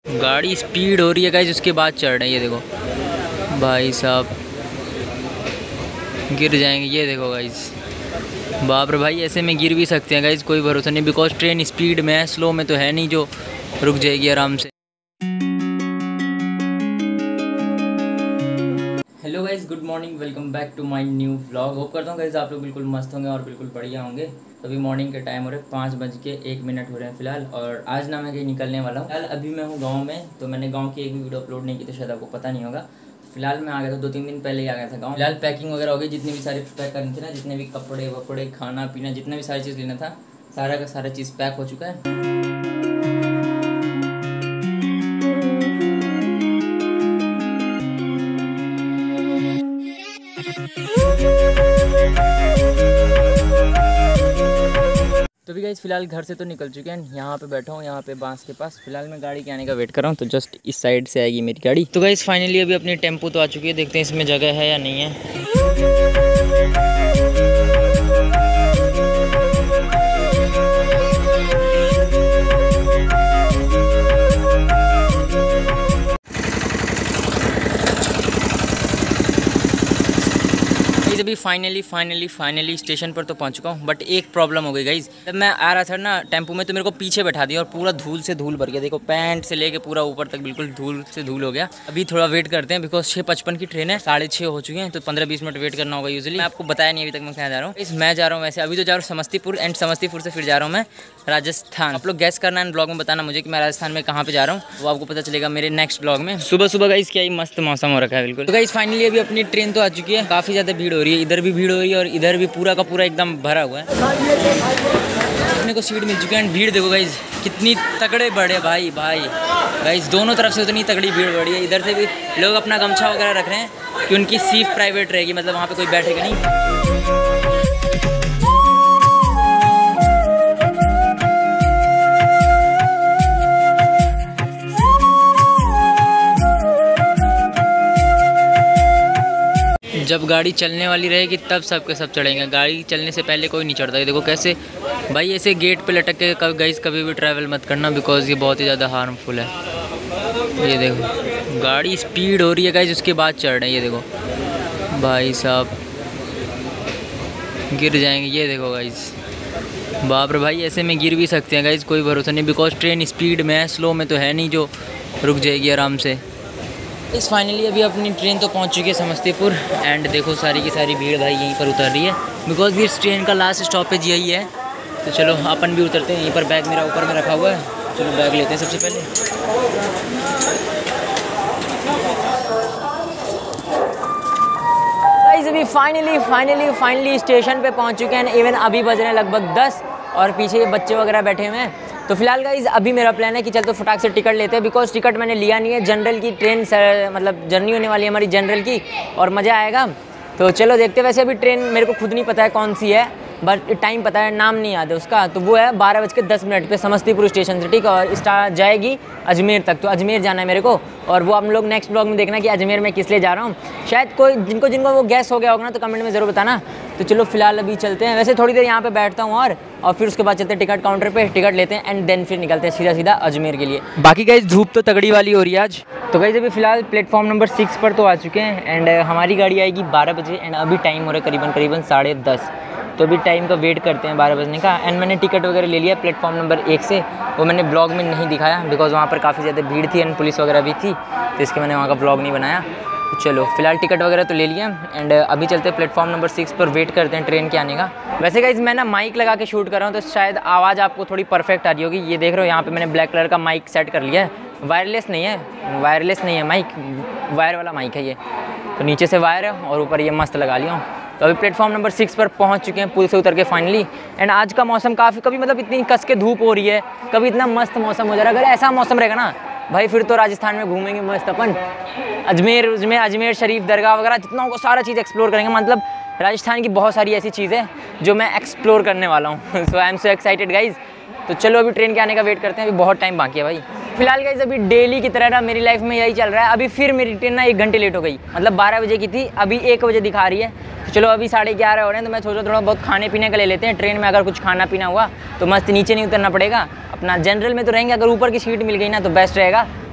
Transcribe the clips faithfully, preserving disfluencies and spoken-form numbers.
गाड़ी स्पीड हो रही है गाइज, उसके बाद चढ़ रहे हैं। ये देखो भाई साहब गिर जाएंगे। ये देखो गाइज, बाप रे भाई, ऐसे में गिर भी सकते हैं गाइज, कोई भरोसा नहीं। बिकॉज ट्रेन स्पीड में है, स्लो में तो है नहीं जो रुक जाएगी आराम से। Hello guys, good morning, welcome back to my new vlog. Hope करता हूँ गाइज आप लोग बिल्कुल मस्त होंगे और बिल्कुल बढ़िया होंगे। अभी मॉर्निंग के टाइम हो रहे हैं पाँच बज के एक मिनट हो रहे हैं फ़िलहाल। और आज ना मैं कहीं निकलने वाला हूँ। फिलहाल अभी मैं हूँ गाँव में, तो मैंने गाँव की एक भी वीडियो अपलोड नहीं की, तो शायद आपको पता नहीं होगा। फिलहाल मैं आ गया था, दो तीन दिन पहले ही आ गया था गाँव। फिलहाल पैकिंग वगैरह हो गई, जितनी भी सारी पैक करनी थी ना, जितने भी कपड़े वपड़े खाना पीना जितना भी सारी चीज़ लेना था, सारा का सारा चीज़ पैक हो चुका है। तो भी गाइस फिलहाल घर से तो निकल चुके हैं, यहाँ पे बैठा हूँ यहाँ पे बांस के पास। फिलहाल मैं गाड़ी के आने का वेट कर रहा हूँ, तो जस्ट इस साइड से आएगी मेरी गाड़ी। तो गाइस फाइनली अभी अपनी टेम्पो तो आ चुकी है, देखते हैं इसमें जगह है या नहीं है। अभी फाइनली फाइनली फाइनली स्टेशन पर तो पहुंच चुका हूं, बट एक प्रॉब्लम हो गई गाइज। जब मैं आ रहा था ना टेम्पो में, तो मेरे को पीछे बैठा दिया और पूरा धूल से धूल भर गया। देखो पैंट से लेके पूरा ऊपर तक बिल्कुल धूल से धूल हो गया। अभी थोड़ा वेट करते हैं, बिकॉज छः पचपन की ट्रेन है, साढ़े छः हो चुके हैं, तो पंद्रह बीस मिनट वेट करना होगा यूजुअली। मैं आपको बताया नहीं अभी तक मैं कहाँ जा रहा हूँ। इस मैं जा रहा हूँ वैसे, अभी तो जा रहा हूँ समस्तीपुर, एंड समस्तीपुर से फिर जा रहा हूँ मैं राजस्थान। आप लोग गैस करना है ब्लॉग में, बताना मुझे कि मैं राजस्थान में कहाँ पे जा रहा हूँ, वो आपको पता चलेगा मेरे नेक्स्ट ब्लॉग में। सुबह सुबह गाइस क्या ही मस्त मौसम हो रखा है बिल्कुल। तो गाइस फाइनली अभी अपनी ट्रेन तो आ चुकी है, काफ़ी ज़्यादा भीड़ हो रही है, इधर भी भीड़ हो रही है और इधर भी पूरा का पूरा एकदम भरा हुआ है। अपने को सीट मिल चुकी है, एंड भीड़ देखो गाइज कितनी तगड़े बढ़े भाई भाई गाइज, दोनों तरफ से उतनी तगड़ी भीड़ बढ़ी है। इधर से भी लोग अपना गमछा वगैरह रख रहे हैं कि उनकी सीट प्राइवेट रहेगी, मतलब वहाँ पे कोई बैठेगा नहीं। जब गाड़ी चलने वाली रहेगी तब सब के सब चढ़ेंगे, गाड़ी चलने से पहले कोई नहीं चढ़ता। देखो कैसे भाई, ऐसे गेट पे लटक के कभी गाइस कभी भी ट्रैवल मत करना, बिकॉज ये बहुत ही ज़्यादा हार्मफुल है। ये देखो गाड़ी स्पीड हो रही है गाइस, उसके बाद चढ़ रहे हैं। ये देखो भाई साहब गिर जाएंगे। ये देखो गाइस, बाप रे भाई, ऐसे में गिर भी सकते हैं गाइस, कोई भरोसा नहीं। बिकॉज ट्रेन स्पीड में है, स्लो में तो है नहीं जो रुक जाएगी आराम से। इस फाइनली अभी अपनी ट्रेन तो पहुंच चुकी है समस्तीपुर, एंड देखो सारी की सारी भीड़ भाई यहीं पर उतर रही है, बिकॉज इस ट्रेन का लास्ट स्टॉपेज यही है। तो चलो अपन भी उतरते हैं। यहीं पर बैग मेरा ऊपर में रखा हुआ है, चलो बैग लेते हैं सबसे पहले। गाइस अभी फाइनली फाइनली फाइनली स्टेशन पे पहुंच चुके हैं। इवन अभी बज रहे हैं लगभग दस, और पीछे बच्चे वगैरह बैठे हुए हैं। तो फिलहाल गाइस अभी मेरा प्लान है कि चल तो फटाक से टिकट लेते हैं, बिकॉज टिकट मैंने लिया नहीं है। जनरल की ट्रेन मतलब जर्नी होने वाली है हमारी जनरल की, और मज़ा आएगा। तो चलो देखते हैं। वैसे अभी ट्रेन मेरे को खुद नहीं पता है कौन सी है, बट टाइम पता है, नाम नहीं याद है उसका। तो वो है बारह बज के दस मिनट पर समस्तीपुर स्टेशन से, ठीक है, और स्टार्ट जाएगी अजमेर तक। तो अजमेर जाना है मेरे को, और वो हम लोग नेक्स्ट ब्लॉग में देखना कि अजमेर में किस लिए जा रहा हूँ। शायद कोई जिनको जिनको वो गैस हो गया होगा ना, तो कमेंट में ज़रूर बताना। तो चलो फिलहाल अभी चलते हैं। वैसे थोड़ी देर यहाँ पे बैठता हूँ और और फिर उसके बाद चलते हैं टिकट काउंटर पे, टिकट लेते हैं, एंड देन फिर निकलते हैं सीधा सीधा अजमेर के लिए। बाकी गाइस धूप तो तगड़ी वाली हो रही है आज। तो गाइस अभी फिलहाल प्लेटफॉर्म नंबर सिक्स पर तो आ चुके हैं, एंड हमारी गाड़ी आएगी बारह बजे, एंड अभी टाइम हो रहा है करीबन करीबन साढ़े दस। तो अभी टाइम का वेट करते हैं बारह बजने का। एंड मैंने टिकट वगैरह ले लिया प्लेटफॉर्म नंबर एक से, वो मैंने ब्लॉग में नहीं दिखाया, बिकॉज वहाँ पर काफ़ी ज़्यादा भीड़ थी एंड पुलिस वगैरह भी थी, तो इसके मैंने वहाँ का ब्लॉग नहीं बनाया। तो चलो फिलहाल टिकट वगैरह तो ले लिया, एंड अभी चलते हैं प्लेटफॉर्म नंबर सिक्स पर, वेट करते हैं ट्रेन के आने का। वैसे गाइस मैं ना माइक लगा के शूट कर रहा हूँ, तो शायद आवाज़ आपको थोड़ी परफेक्ट आ रही होगी। ये देख रहे हो यहाँ पे मैंने ब्लैक कलर का माइक सेट कर लिया है, वायरलेस नहीं है, वायरलेस नहीं है माइक, वायर वाला माइक है ये। तो नीचे से वायर है और ऊपर ये मस्त लगा लिया हूँ। तो अभी प्लेटफॉर्म नंबर सिक्स पर पहुँच चुके हैं पुल से उतर के फाइनली। एंड आज का मौसम काफ़ी, कभी मतलब इतनी कस के धूप हो रही है, कभी इतना मस्त मौसम हो जा रहा है। अगर ऐसा मौसम रहेगा ना भाई, फिर तो राजस्थान में घूमेंगे मस्त अपन, अजमेर अजमेर अजमेर शरीफ दरगाह वगैरह जितना को सारा चीज़ एक्सप्लोर करेंगे। मतलब राजस्थान की बहुत सारी ऐसी चीज़ें जो मैं एक्सप्लोर करने वाला हूँ। So I am so excited guys. तो चलो अभी ट्रेन के आने का वेट करते हैं, अभी बहुत टाइम बाकी है भाई। फिलहाल गाइस अभी डेली की तरह ना मेरी लाइफ में यही चल रहा है। अभी फिर मेरी ट्रेन ना एक घंटे लेट हो गई, मतलब बारह बजे की थी, अभी एक बजे दिखा रही है। तो चलो अभी साढ़े ग्यारह हो रहे हैं, तो मैं सोचा थोड़ा बहुत खाने पीने का ले लेते हैं। ट्रेन में अगर कुछ खाना पीना हुआ तो मस्त नीचे नहीं उतरना पड़ेगा, अपना जनरल में तो रहेंगे। अगर ऊपर की सीट मिल गई ना तो बेस्ट रहेगा,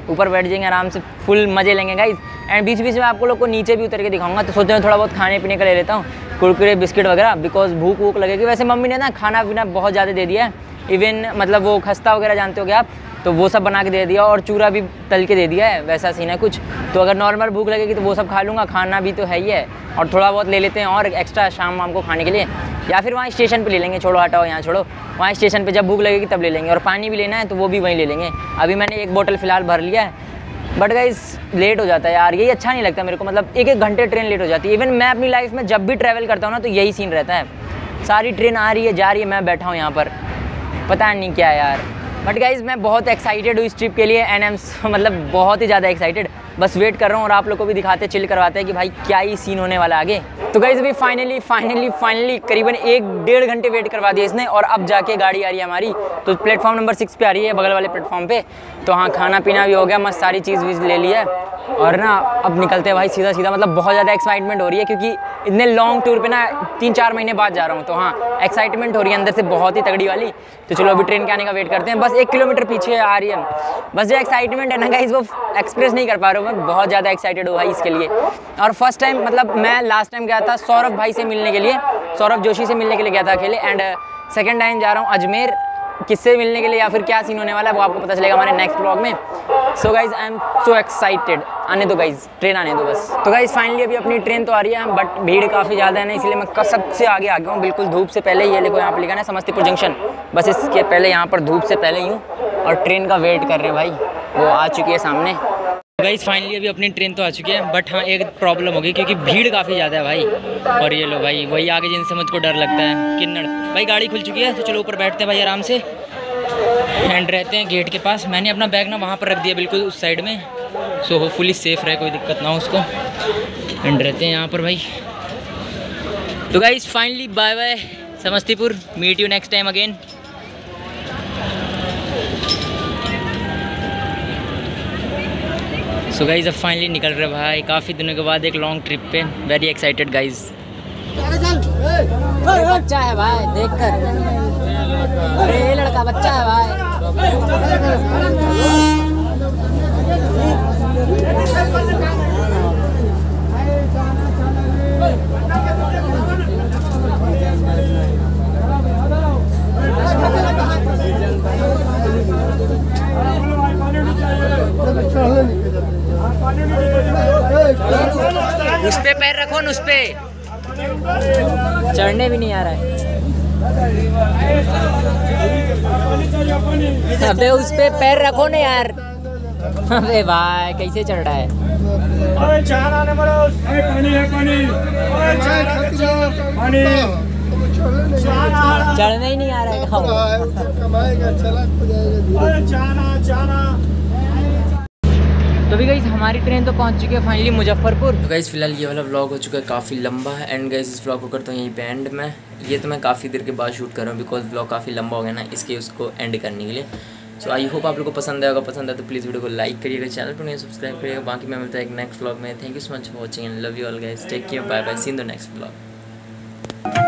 ऊपर बैठ जाएंगे आराम से, फुल मज़े लेंगे गाइज। एंड बीच बीच में आपको लोग को नीचे भी उतर के दिखाऊंगा, तो सोच रहे थोड़ा बहुत खाने पीने का ले लेता हूँ, कुरकुरे बिस्किट वगैरह, बिकॉज भूख वूख लगेगी। वैसे मम्मी ने ना खाना पीना बहुत ज़्यादा दे दिया है, इवन मतलब वो खस्ता वगैरह जानते हो क्या आप, तो वो सब बना के दे दिया, और चूरा भी तल के दे दिया है, वैसा सीन है कुछ। तो अगर नॉर्मल भूख लगेगी तो वो सब खा लूँगा, खाना भी तो है ही है, और थोड़ा बहुत ले लेते हैं और एक्स्ट्रा शाम वाम को खाने के लिए, या फिर वहाँ स्टेशन पे ले लेंगे। छोड़ो हटाओ यहाँ छोड़ो, वहाँ स्टेशन पे जब भूख लगेगी तब ले लेंगे। और पानी भी लेना है तो वो भी वहीं ले लेंगे। अभी मैंने एक बोतल फ़िलहाल भर लिया है, बट गाइस लेट हो जाता है यार, यही अच्छा नहीं लगता मेरे को, मतलब एक एक घंटे ट्रेन लेट हो जाती है। इवन मैं अपनी लाइफ में जब भी ट्रैवल करता हूँ ना तो यही सीन रहता है, सारी ट्रेन आ रही है जा रही है, मैं बैठा हूँ यहाँ पर, पता नहीं क्या यार। बट गाइज़ मैं बहुत एक्साइटेड हूँ इस ट्रिप के लिए, एंड आई एम मतलब बहुत ही ज़्यादा एक्साइटेड, बस वेट कर रहा हूँ। और आप लोग को भी दिखाते चिल करवाते हैं कि भाई क्या ही सीन होने वाला आगे। तो गाइज़ अभी फाइनली फाइनली फाइनली करीबन एक डेढ़ घंटे वेट करवा दिया इसने, और अब जाके गाड़ी आ रही है हमारी, तो प्लेटफॉर्म नंबर सिक्स पे आ रही है, बगल वाले प्लेटफॉर्म पे। तो हाँ, खाना पीना भी हो गया, मस्त सारी चीज़ वीज़ ले लिया है, और ना अब निकलते हैं भाई सीधा सीधा। मतलब बहुत ज़्यादा एक्साइटमेंट हो रही है, क्योंकि इतने लॉन्ग टूर पे ना तीन चार महीने बाद जा रहा हूँ, तो हाँ एक्साइटमेंट हो रही है अंदर से बहुत ही तगड़ी वाली। तो चलो अभी ट्रेन के आने का वेट करते हैं, बस एक किलोमीटर पीछे आ रही है। बस जो एक्साइटमेंट है ना गाइस, वो एक्सप्रेस नहीं कर पा रहा हूँ मैं, बहुत ज़्यादा एक्साइटेड हूँ भाई इसके लिए। और फर्स्ट टाइम, मतलब मैं लास्ट टाइम गया था सौरभ भाई से मिलने के लिए, सौरभ जोशी से मिलने के लिए गया था अकेले, एंड सेकेंड टाइम जा रहा हूँ अजमेर, किससे मिलने के लिए या फिर क्या सीन होने वाला है वो आपको पता चलेगा हमारे नेक्स्ट ब्लॉग में। So guys I am so excited, आने दो गाइज, ट्रेन आने दो बस। तो गाइज फाइनली अभी अपनी ट्रेन तो आ रही है, बट भीड़ काफ़ी ज़्यादा है ना, इसलिए मैं सबसे आगे आ गया हूँ, बिल्कुल धूप से पहले। ये देखो यहाँ पर लिखा है समस्तीपुर जंक्शन, बस इसके पहले यहाँ पर धूप से पहले ही हूँ, और ट्रेन का वेट कर रहे हैं भाई, वो आ चुकी है सामने। गाइस फाइनली अभी अपनी ट्रेन तो आ चुकी है, बट हाँ एक प्रॉब्लम हो गई, क्योंकि भीड़ काफ़ी ज़्यादा है भाई। और ये लो भाई वही आगे जिनसे मुझको डर लगता है, किन्नड़ भाई। गाड़ी खुल चुकी है, तो चलो ऊपर बैठते हैं भाई आराम से, एंड रहते हैं गेट के पास। मैंने अपना बैग ना वहाँ पर रख दिया बिल्कुल उस साइड में, सो होपफुली सेफ़ रहे, कोई दिक्कत ना हो उसको, एंड रहते हैं यहाँ पर भाई। तो guys finally bye bye Samastipur, meet you next time again. So guys अब फाइनली निकल रहे भाई, काफ़ी दिनों के बाद एक लॉन्ग ट्रिप पे, वेरी एक्साइटेड गाइज। बच्चा है भाई, देख कर, अरे ये लड़का बच्चा है भाई। उस पे पैर रखो न, उस पे चढ़ने भी नहीं आ रहा है। अबे उस पे पैर रखो ना यार। अबे भाई कैसे चढ़ रहा है। चढ़ने ही नहीं आ रहा है। तो भी गाइस हमारी ट्रेन तो पहुंच चुकी है फाइनली मुजफ्फरपुर। तो गाइस फिलहाल ये वाला व्लॉग हो चुका है काफ़ी लंबा है, एंड गाइस इस व्लॉग को करता हूँ यहीं पे एंड में। ये तो मैं काफ़ी देर के बाद शूट कर रहा हूँ, बिकॉज व्लॉग काफ़ी लंबा हो गया ना, इसके उसको एंड करने के लिए। सो आई होप आप लोगों को पसंद आएगा, पसंद है तो प्लीज़ वीडियो को लाइक करिएगा, चैनल पर नहीं सब्सक्राइब करिएगा। बाकी मैं मिलता है एक नेक्स्ट व्लॉग में। Thank you so much for watching and love you all guys, take care, bye bye, see in the next vlog.